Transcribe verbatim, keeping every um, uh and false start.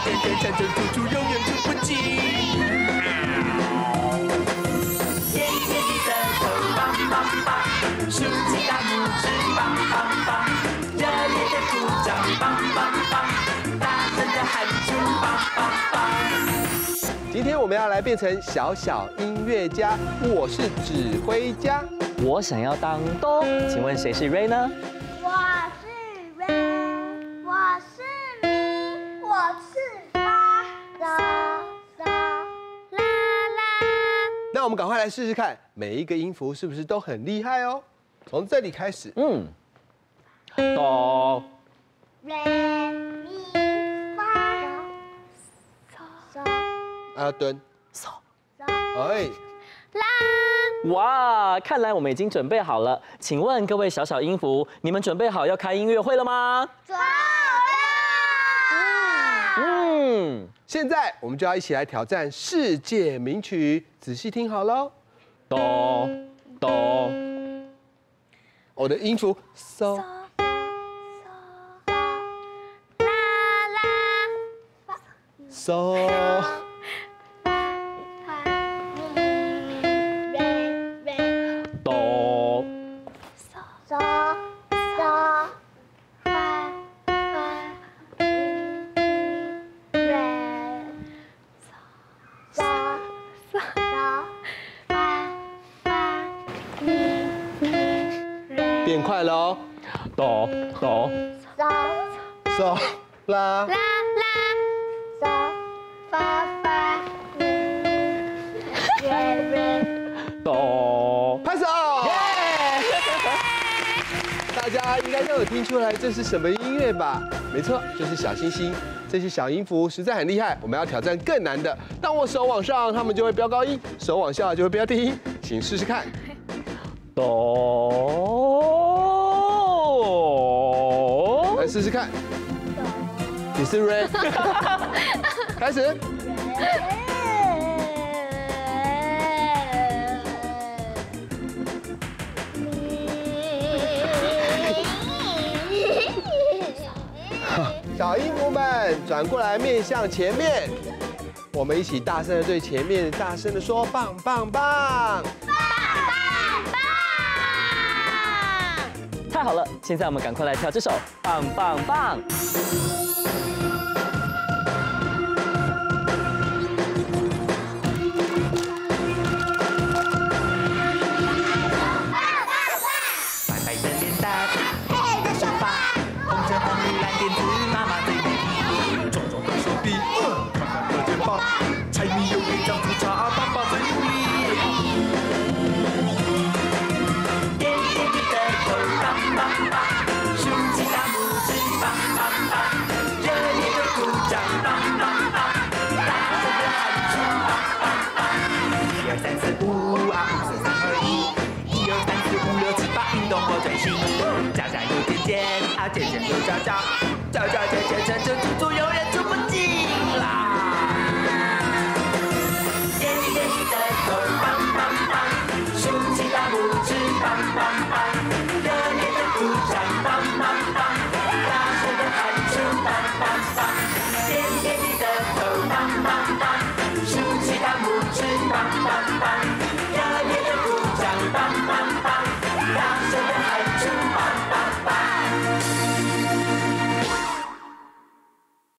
点点产生突出，永远出不尽。甜甜的头棒棒棒，竖起大拇指棒棒棒，热烈的鼓掌棒棒棒，大声的喊出棒棒棒。 今天我们要来变成小小音乐家，我是指挥家。 我想要当哆，请问谁是 Ray 呢？ 我是 Ray， 我是咪，我是发，嗦嗦啦啦。 那我们赶快来试试看，每一个音符是不是都很厉害哦？从这里开始， 嗯，哆、 Ray咪发，嗦嗦啊蹲， 嗦。 哎， 啦。 哇，看来我们已经准备好了。请问各位小小音符，你们准备好要开音乐会了吗？ 准备了。 嗯， 现在我们就要一起来挑战世界名曲，仔细听好喽。 哆哆， 我的音符嗦。嗦， 哆， 嗦嗦发发咪咪瑞，嗦嗦嗦发发咪咪瑞， 变快了哦。 哆哆， 嗦嗦啦啦啦，嗦发发咪瑞瑞。 哆。 拍手！大家应该都有听出来这是什么音乐吧？没错，就是小星星。这些小音符实在很厉害，我们要挑战更难的。当我手往上，它们就会飙高音；手往下就会飙低音。请试试看。 哆， 来试试看。你是 Ray， 开始。小音符们转过来面向前面，我们一起大声的对前面大声的说棒棒棒！ 太好了！现在我们赶快来跳这首棒棒棒。 白白的脸蛋，黑的手发，红橙黄绿蓝靛紫，妈妈最美丽。壮壮的手臂，宽宽的肩膀，柴米油盐酱醋茶，爸爸最努力。甜甜的头棒棒棒，竖起大拇指棒棒棒，热烈的鼓掌棒棒棒，大声的喊出棒棒棒。一二三四五啊，五四三二一。一二三四五六七八，运动我最行。家家有健健，啊健健有家家，家家健健成成处处永远出不尽啦。甜甜的头棒棒棒，竖起大拇指棒棒棒，热烈的鼓掌棒棒棒，大声的喊出棒棒棒。甜甜的头棒棒棒，竖起大拇指棒棒棒。